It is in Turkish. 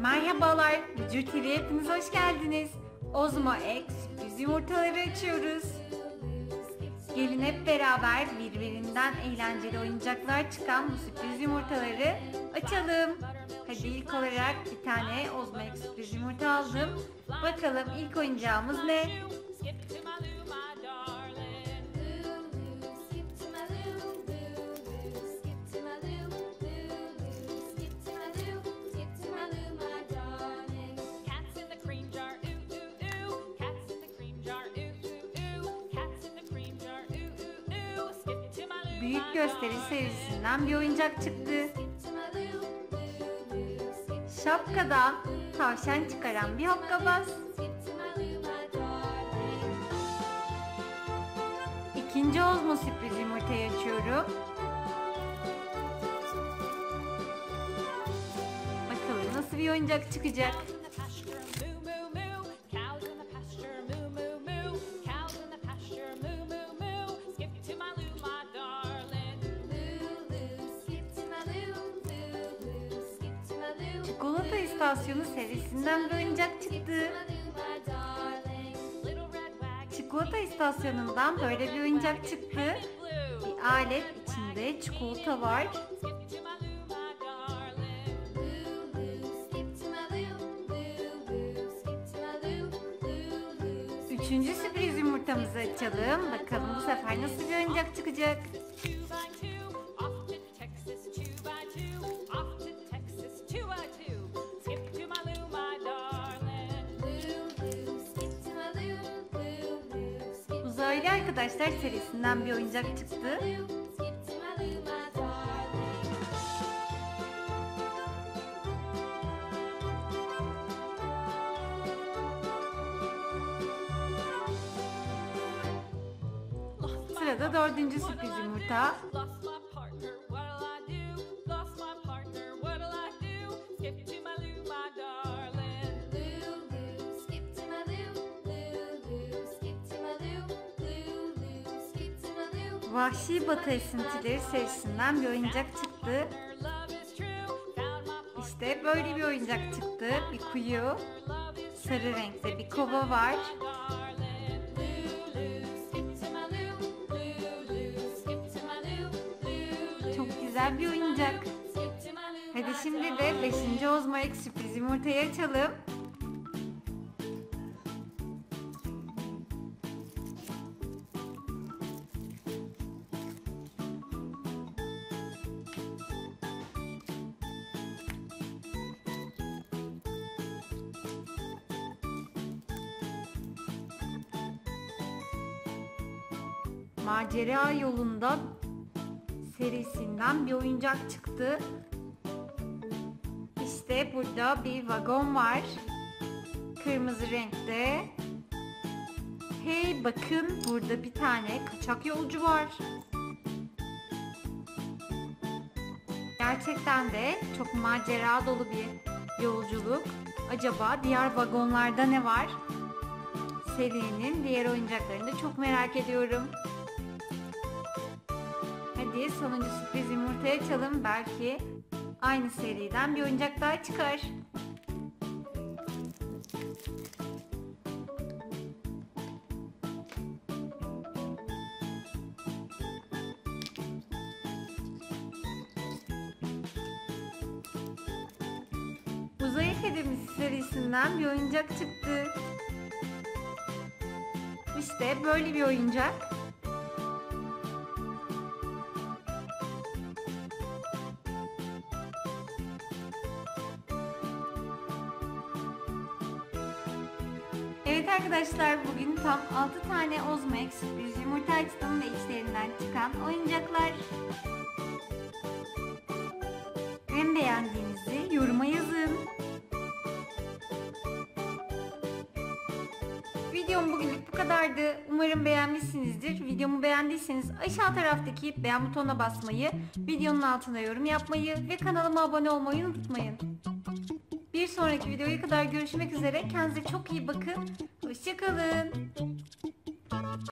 Merhabalar, Bücür TV'ye hepiniz hoş geldiniz. Ozmo X sürpriz yumurtaları açıyoruz. Gelin hep beraber birbirinden eğlenceli oyuncaklar çıkan bu sürpriz yumurtaları açalım. Hadi ilk olarak bir tane Ozmo X sürpriz yumurta aldım. Bakalım ilk oyuncağımız ne? Büyük Gösteri serisinden bir oyuncak çıktı. Şapkadan tavşan çıkaran bir hokkabaz. İkinci Ozmo sürpriz yumurtayı açıyorum. Bakalım nasıl bir oyuncak çıkacak. Çikolata İstasyonu serisinden bir oyuncak çıktı. Çikolata İstasyonu'ndan böyle bir oyuncak çıktı. Bir alet, içinde çikolata var. Üçüncü sürpriz yumurtamızı açalım. Bakalım bu sefer nasıl bir oyuncak çıkacak. Uzaylı Arkadaşlar serisinden bir oyuncak çıktı. Sırada dördüncü sürpriz yumurta. Vahşi Batı Esintileri serisinden bir oyuncak çıktı. İşte böyle bir oyuncak çıktı. Bir kuyu, sarı renkte bir kova var. Çok güzel bir oyuncak. Hadi şimdi de 5. Ozmo X sürpriz yumurtayı açalım. Macera Yolunda serisinden bir oyuncak çıktı. İşte burada bir vagon var. Kırmızı renkte. Hey bakın, burada bir tane kaçak yolcu var. Gerçekten de çok macera dolu bir yolculuk. Acaba diğer vagonlarda ne var? Serinin diğer oyuncaklarını da çok merak ediyorum. Hadi sonuncu sürpriz yumurtayı açalım. Belki aynı seriden bir oyuncak daha çıkar. Uzay Akademisi serisinden bir oyuncak çıktı. İşte böyle bir oyuncak. Evet arkadaşlar, bugün tam 6 tane Ozmo X sürpriz yumurta açtım ve içlerinden çıkan oyuncaklar. Hem beğendiğinizi yoruma yazın. Videom bugünlük bu kadardı. Umarım beğenmişsinizdir. Videomu beğendiyseniz aşağı taraftaki beğen butonuna basmayı, videonun altına yorum yapmayı ve kanalıma abone olmayı unutmayın. Bir sonraki videoya kadar görüşmek üzere. Kendinize çok iyi bakın. Hoşça kalın.